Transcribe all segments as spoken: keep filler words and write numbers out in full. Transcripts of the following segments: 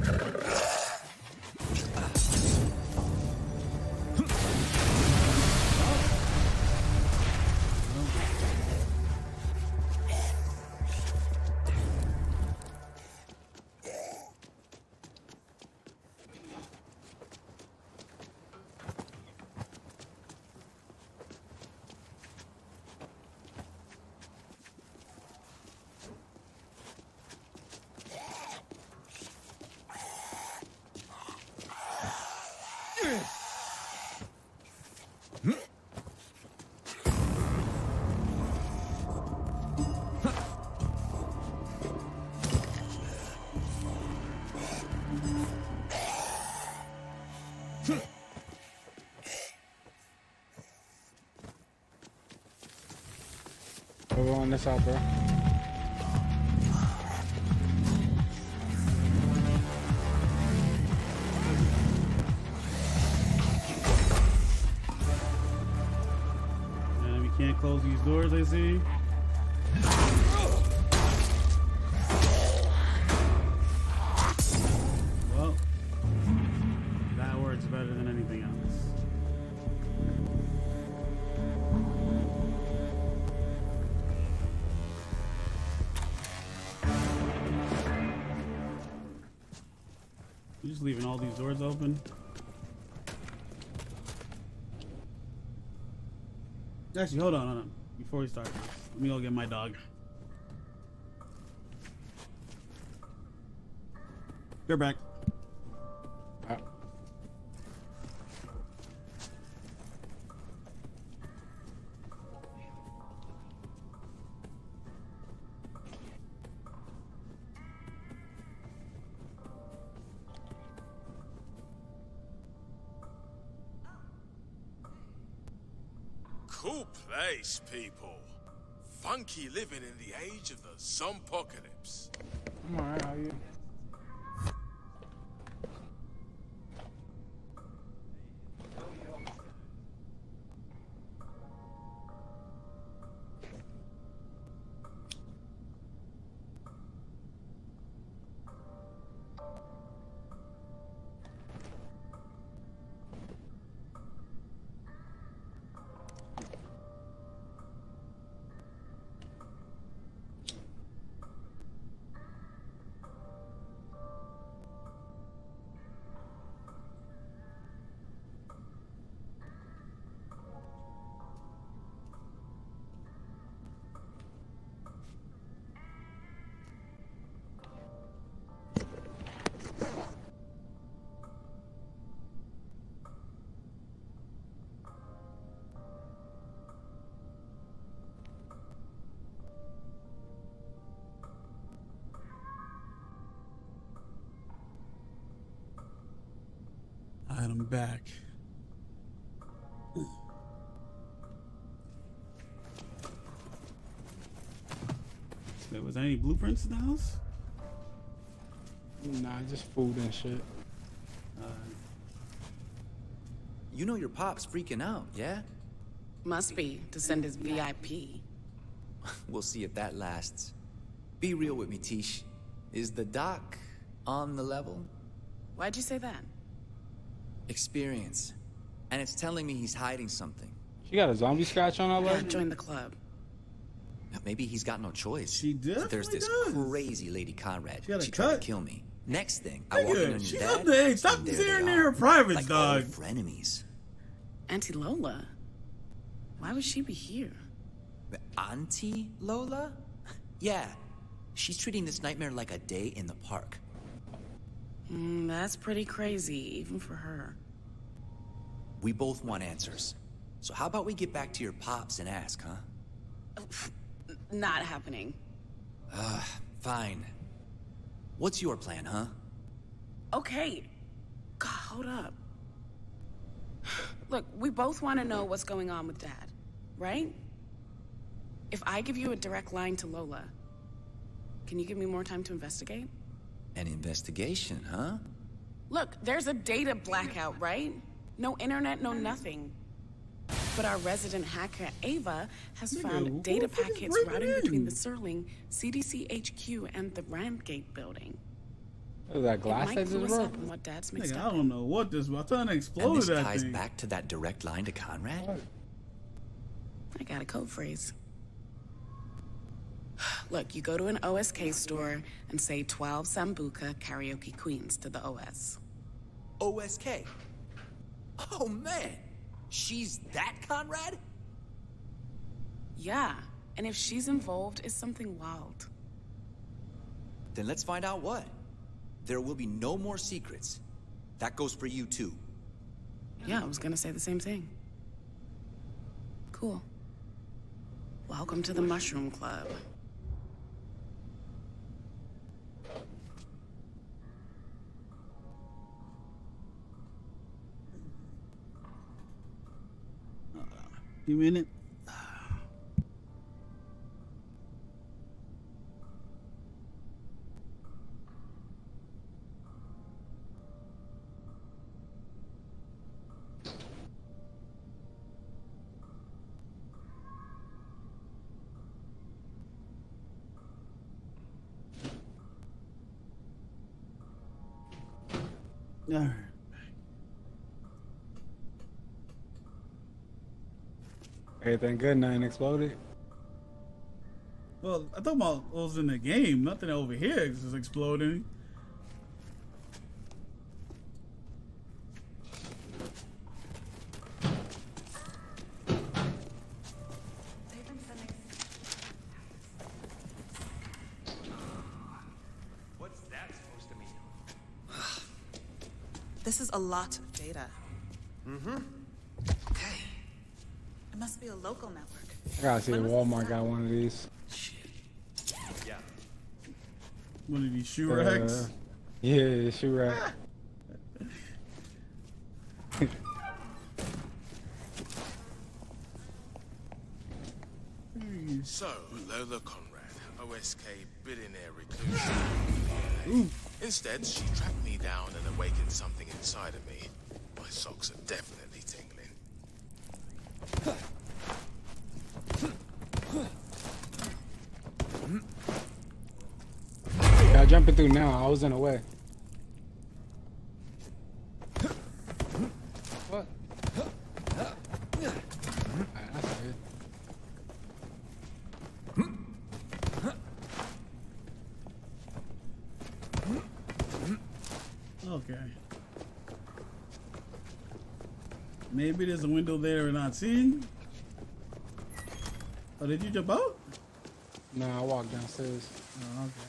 We're going this out, bro. And we can't close these doors, I see. Well, that works better than anything else. You're just leaving all these doors open. Actually, hold on, hold on. Before we start this, let me go get my dog. You're back. Uh, Cool place, people. Funky living in the age of the zombie-apocalypse. I'm alright, how are you? And I'm back. Wait, was there any blueprints in the house? Nah, just food and shit. Uh, You know your pop's freaking out, yeah? Must be, to send his V I P. We'll see if that lasts. Be real with me, Tish. Is the doc on the level? Why'd you say that? Experience. And it's telling me he's hiding something. She got a zombie scratch on her Yeah, leg? join the club. Maybe he's got no choice. She definitely There's this does. crazy lady Conrad. She got a She tried cut. to kill me. Next thing, I walk in on Nigga, your she's dad. up to age. Stop and there staring they near her are, privates, like dog. old frenemies. Auntie Lola? Why would she be here? Auntie Lola? Yeah. She's treating this nightmare like a day in the park. Mm, that's pretty crazy, even for her. We both want answers. So how about we get back to your pops and ask, huh? Not happening. Uh, fine. What's your plan, huh? Okay. God, hold up. Look, we both want to know what's going on with Dad, right? If I give you a direct line to Lola, can you give me more time to investigate? An investigation, huh? Look, there's a data blackout, right? No internet, no nothing. But our resident hacker, Ava, has Nigga, found who data the fuck is packets breaking routing in? between the Serling, C D C H Q, and the Randgate building. Is that It glass might that clue just us broke? up on what Dad's mixed Nigga, I up. don't know what this was. I thought it And exploded this that ties thing. back to that direct line to Conrad? I got a code phrase. Look, you go to an O S K store and say twelve Sambuca Karaoke Queens to the O S. O S K. Oh, man. She's that Conrad? Yeah, and if she's involved, it's something wild. Then let's find out what. There will be no more secrets. That goes for you, too. Yeah, I was gonna say the same thing. Cool. Welcome to the Mushroom Club. You mean it? All right. Everything good? Nothing exploded? Well, I thought about what was in the game. Nothing over here is exploding. What's that supposed to mean? This is a lot of data. Mm-hmm. Okay. It must be a local network. I gotta see if When was this Walmart got done? one of these. Yeah. One of these shoe Uh, racks. Yeah, shoe rack. So, Lola Conrad, O S K billionaire recluse. Instead, she tracked me down and awakened something inside of me. My socks are definitely tingling. Y'all jumping through now. I was in the way. What? Alright, that's good. Okay. Maybe there's a window there we're not seeing. Oh, did you jump out? No, I walked downstairs. Oh, okay.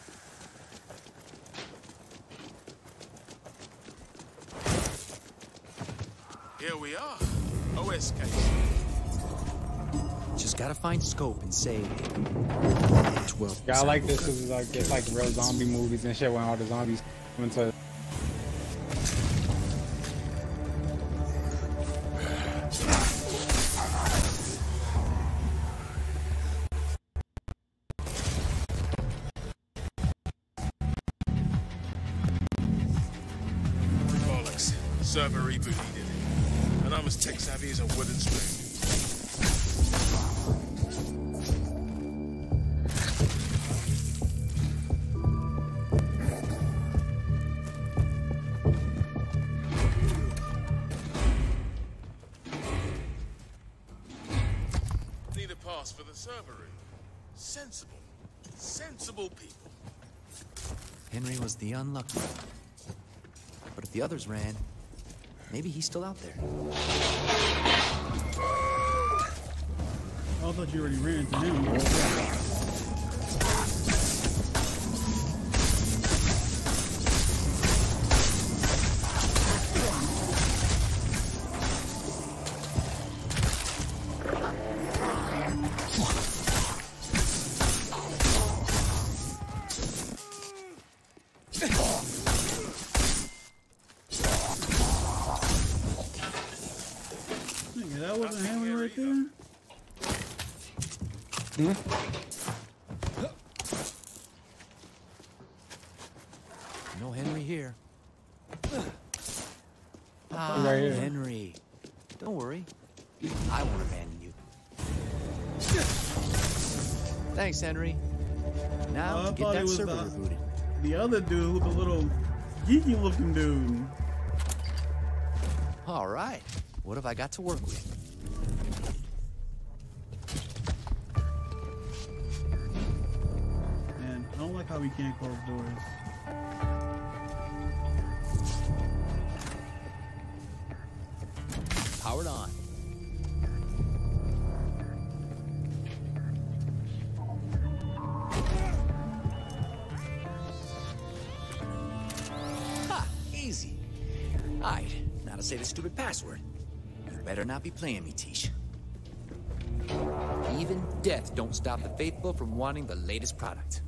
Here we are. O S K. Just gotta find Scope and say... twelve. Yeah, I like this because it's like, it's like real zombie movies and shit when all the zombies come into. Bollocks. Server rebooted it. And I'm as tech savvy as a wooden spoon. Need a pass for the server room. Sensible. Sensible people. Henry was the unlucky one. But if the others ran, maybe he's still out there. Oh, I thought you already ran to him. Nigga, that wasn't Henry right there? No Henry here. Right Ah, here. Henry. Don't worry. I won't abandon you. Thanks, Henry. Now Oh, I to get thought it that was server the- rebooted. The other dude with the little geeky looking dude. All right. What have I got to work with? Man, I don't like how we can't close doors. Powered on. Ha! Easy. Alright, now to say the stupid password. You better not be playing me, Tish. Even death don't stop the faithful from wanting the latest product.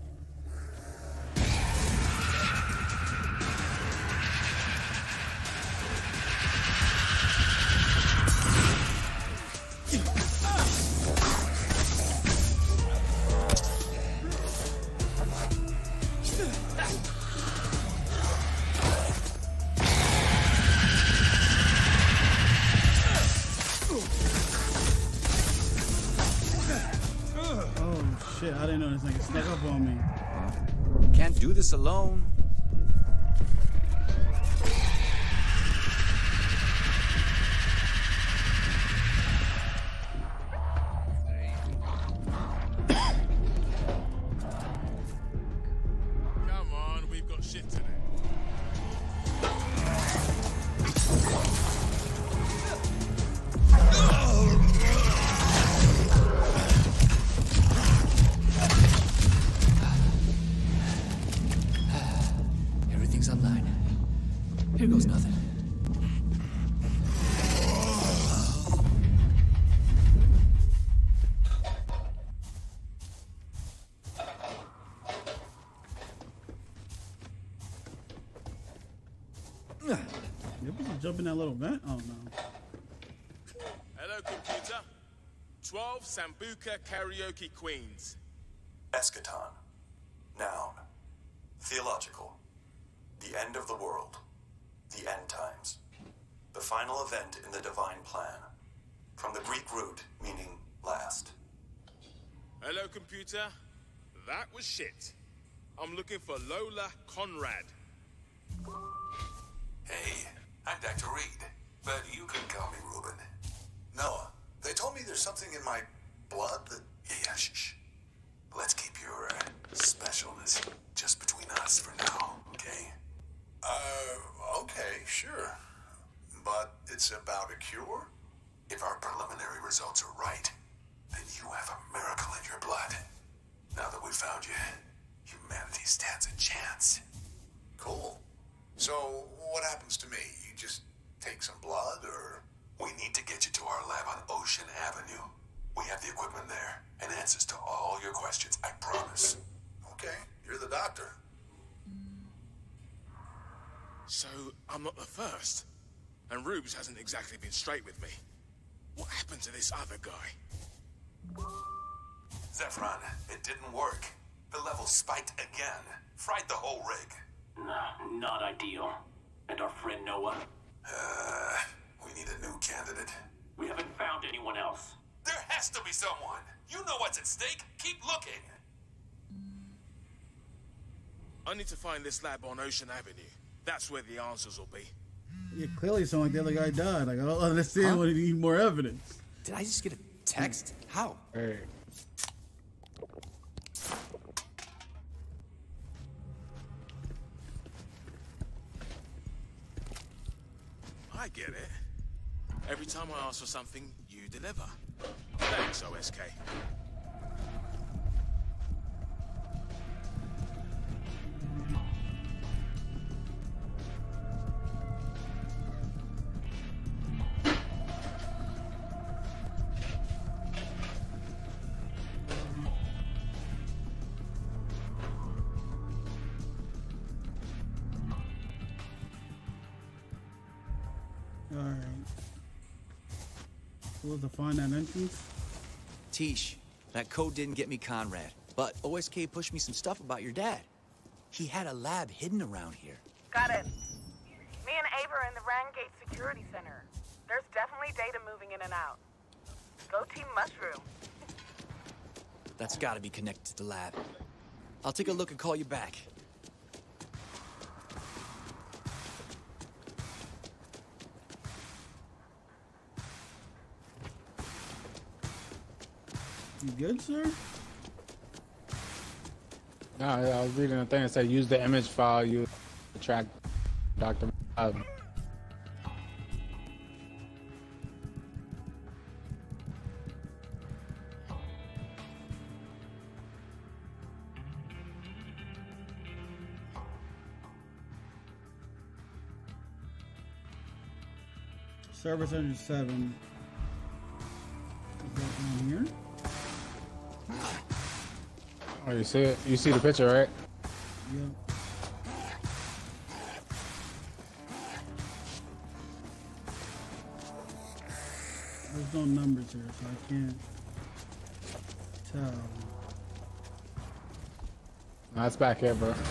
Shit, I didn't know this nigga snuck up on me. Can't do this alone. Come on, we've got shit today. Everything's online. Here goes nothing. Maybe we can jump in that little vent? Oh no. Hello, computer. twelve Sambuca Karaoke Queens. Eschaton. Noun. Theological. The end of the world. The end times. The final event in the divine plan. From the Greek root meaning last. Hello, computer. That was shit. I'm looking for Lola Conrad. Hey, I'm Doctor Reed, but you can call me Ruben. Noah, they told me there's something in my blood that... Yeah, yeah, shh, shh. Let's keep your uh, specialness just between us for now, okay? Uh, okay, sure. But it's about a cure? If our preliminary results are right, then you have a miracle in your blood. Now that we've found you, humanity stands a chance. Cool. So, what happens to me? You just take some blood, or... We need to get you to our lab on Ocean Avenue. We have the equipment there, and answers to all your questions, I promise. Okay, you're the doctor. So, I'm not the first. And Rubes hasn't exactly been straight with me. What happened to this other guy? Zephron, it didn't work. The level spiked again. Fried the whole rig. Nah, not ideal. And our friend Noah? Uh, we need a new candidate. We haven't found anyone else. There has to be someone. You know what's at stake. Keep looking. I need to find this lab on Ocean Avenue. That's where the answers will be. Yeah, clearly sound like the other guy died. Like, I don't understand Huh? what he need more evidence. Did I just get a text? How? Hey. I get it. Every time I ask for something, you deliver. Thanks, O S K. Alright. Supposed to find that entrance? Tish, that code didn't get me Conrad, but O S K pushed me some stuff about your dad. He had a lab hidden around here. Got it. Me and Ava are in the Rangate Security Center. There's definitely data moving in and out. Go Team Mushroom. That's gotta be connected to the lab. I'll take a look and call you back. You good, sir? No, I was reading a thing that said use the image file you track Doctor Bob. Service engine seven. Is that down here? Oh, you see it? You see the picture, right? Yep. There's no numbers here, so I can't tell. No, it's back here, bro.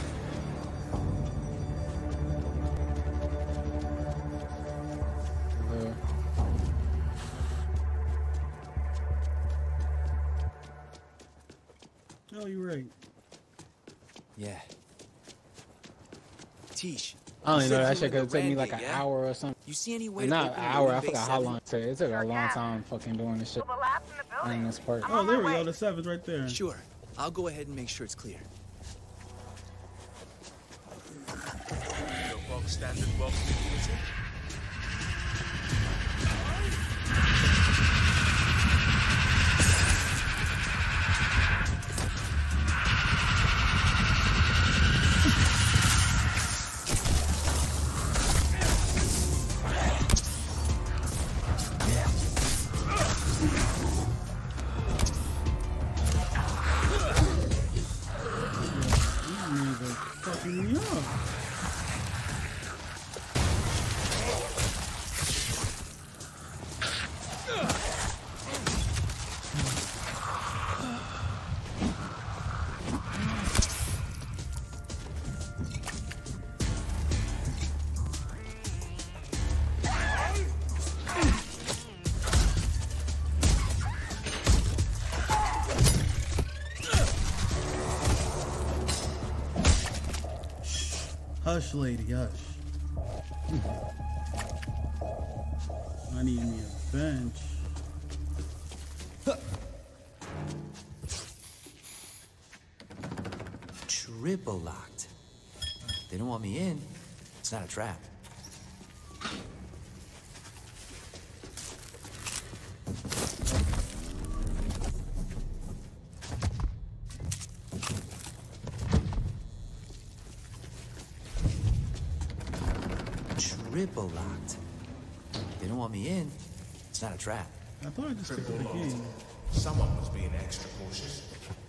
Oh, you're right. Yeah. Tish. I don't you even know, said that you shit were in could the take me Rand like Gate, an yeah? hour or something. You see any way And to not open an the hour, I Loading Bay forgot how seven? long it took. It took a long time fucking doing this shit. The lab's in the building. Playing this part. Oh, there we go. The seven's right there. Sure. I'll go ahead and make sure it's clear. Your bog standard welcome visit. Fucking me up. Hush, lady, hush. I need me a bench. Triple locked. They don't want me in. It's not a trap. Triple locked. They don't want me in. It's not a trap. I thought I just took the key. Someone was being extra cautious.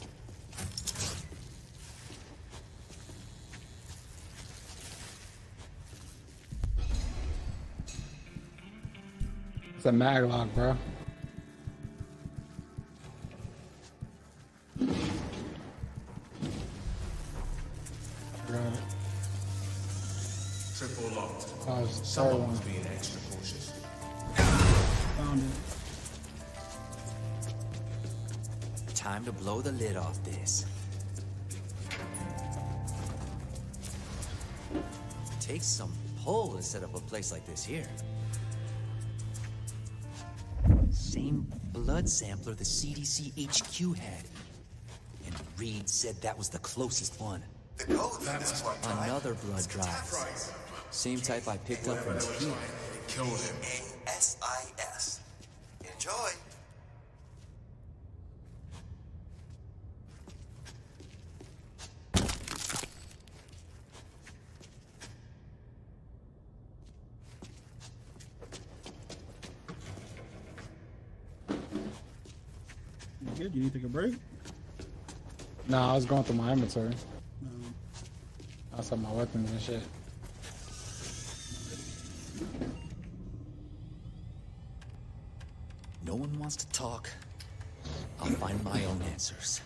It's a maglock, bro. Triple locked. Oh, it's the third Someone one. was being extra cautious. Found it. Time to blow the lid off this. Takes some pull to set up a place like this here. Same blood sampler the C D C H Q had. And Reed said that was the closest one. The code for this one time. Another blood drive. Same type I picked up from Pete. Killed him. A S I S. Enjoy. You good? You need to take a break? Nah, I was going through my inventory. No. I saw my weapons and shit. No one wants to talk. I'll find my own answers.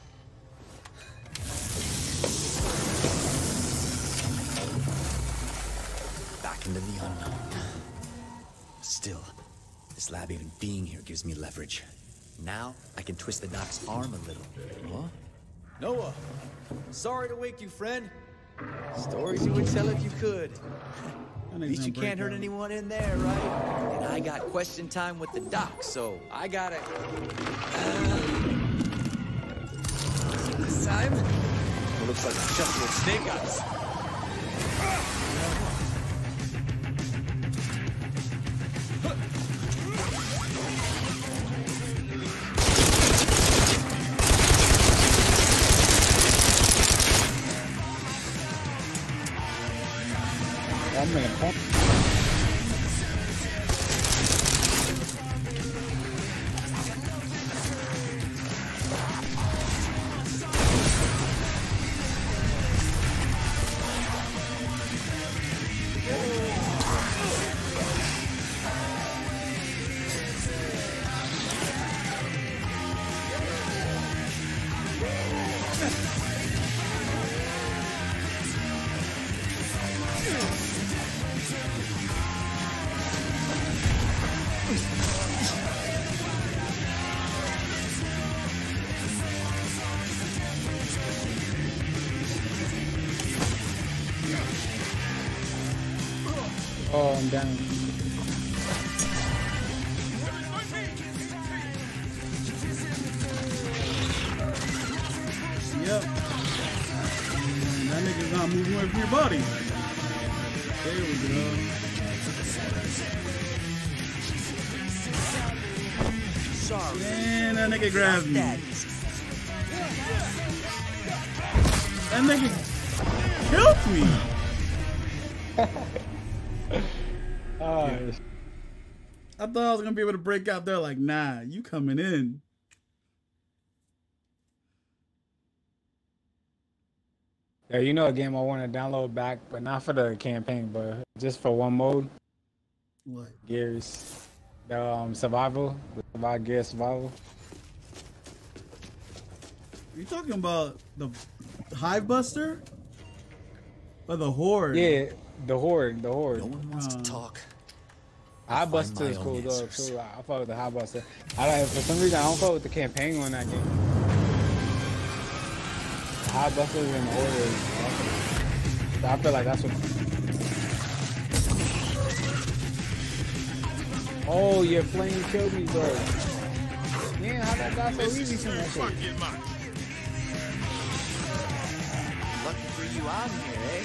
Back into the unknown. Still, this lab even being here gives me leverage. Now, I can twist the doc's arm a little. What? Noah! Sorry to wake you, friend. Stories you would tell if you could. At least you can't hurt anyone in there, right? And I got question time with the doc, so I gotta... Uh... time? It looks like a chest of snake eyes. I'm in a corner. Oh, I'm down. Yep. And that nigga's not moving away from your body. There we go. Sorry. Man, that nigga grabbed me. That nigga killed me. Oh, Yeah. I thought I was gonna be able to break out there. Like, nah, you coming in. yeah, you know a game I want to download back, but not for the campaign, but just for one mode. What? Gears, the um, survival, the survival gear survival. Are you talking about the Hive Buster? Or the Horde? Yeah, the horde, the horde. No one wants Uh, to talk. High find Buster my is own cool though answers. too. I fuck with the High Buster. I don't, for some reason I don't fuck with the campaign on that game. The High Buster and the Horde is awesome. I feel like that's what. Oh, your flame killed me, bro. Man, how that got so easy from that shit? Lucky for you, I'm here, eh?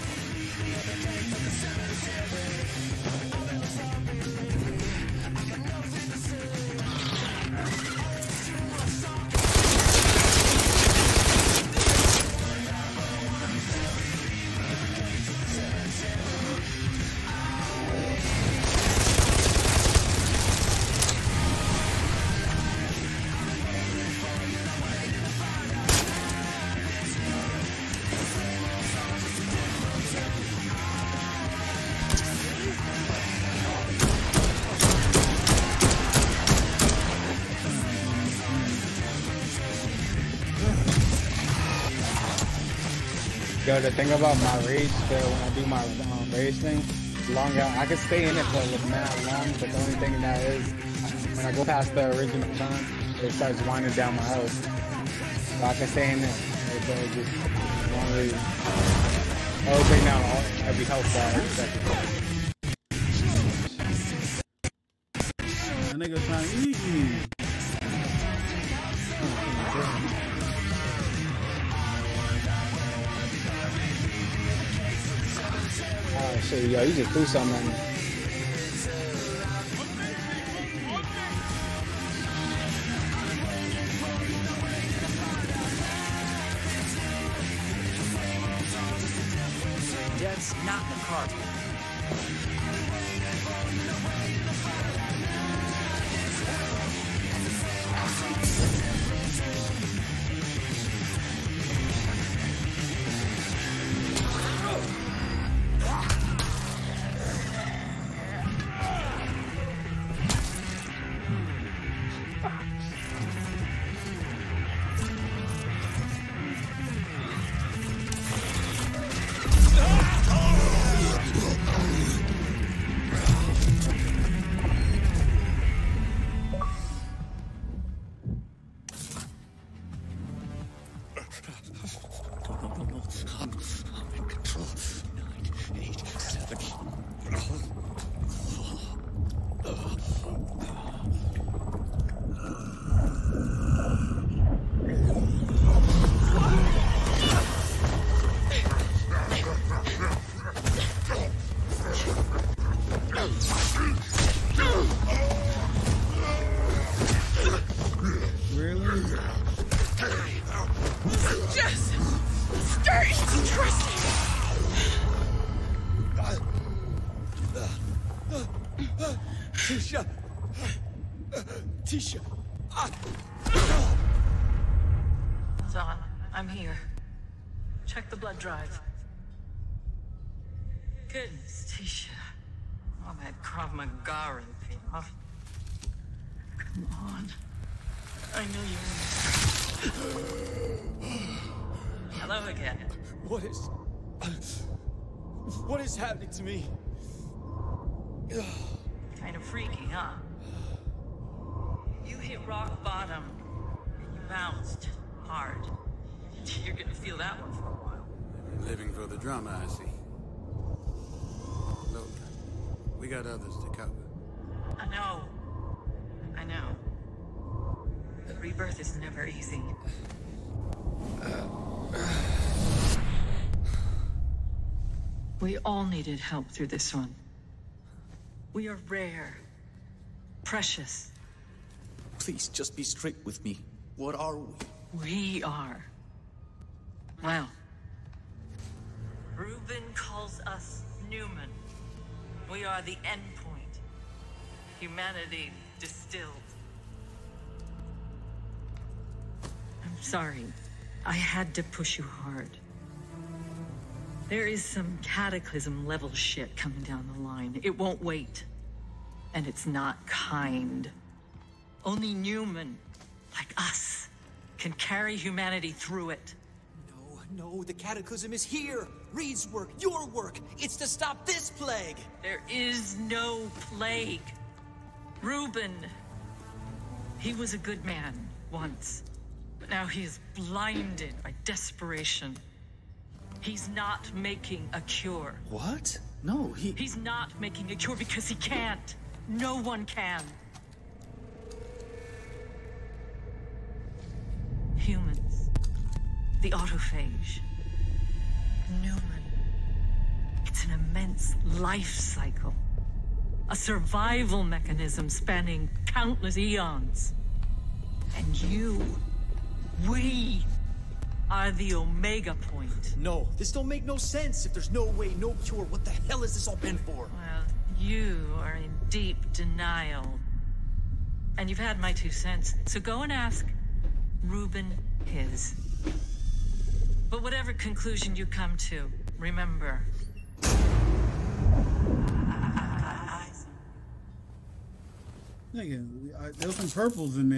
Yo, the thing about my rage, the, when I do my um, rage thing, long out, I can stay in it for like mad long, but the only thing that is, when I go past the original time, it starts winding down my health. So I can stay in it. It's uh, just one reason. I will bring down all, every health bar every second. That nigga trying to eat me. Oh shit, yo, you just threw something at me. Death's not in the cards. Tisha! Tisha! Zahn, I'm here. Check the blood drive. Goodness, Tisha. All that Krav Maga paid off. Come on. I know you. Hello again. What is... What is happening to me? Kind of freaky, huh? You hit rock bottom, and you bounced hard. You're gonna feel that one for a while. Living for the drama, I see. Look, we got others to cover. I know. I know. But rebirth is never easy. We all needed help through this one. We are rare. Precious. Please, just be straight with me. What are we? We are. Well. Reuben calls us Newman. We are the endpoint. Humanity distilled. I'm sorry. I had to push you hard. There is some cataclysm level shit coming down the line. It won't wait. And it's not kind. Only Newman, like us, can carry humanity through it. No, no, the cataclysm is here. Reed's work, your work. It's to stop this plague. There is no plague. Reuben, he was a good man once. But now he is blinded by desperation. He's not making a cure. What? No, he... He's not making a cure because he can't. No one can. Humans. The autophage. Newman. It's an immense life cycle. A survival mechanism spanning countless eons. And you, we, are the Omega point. No, this don't make no sense. If there's no way, no cure, what the hell has this all been for? Well, you are in deep denial. And you've had my two cents, so go and ask Reuben his. But whatever conclusion you come to, remember... Nigga, I- there was some purples in there.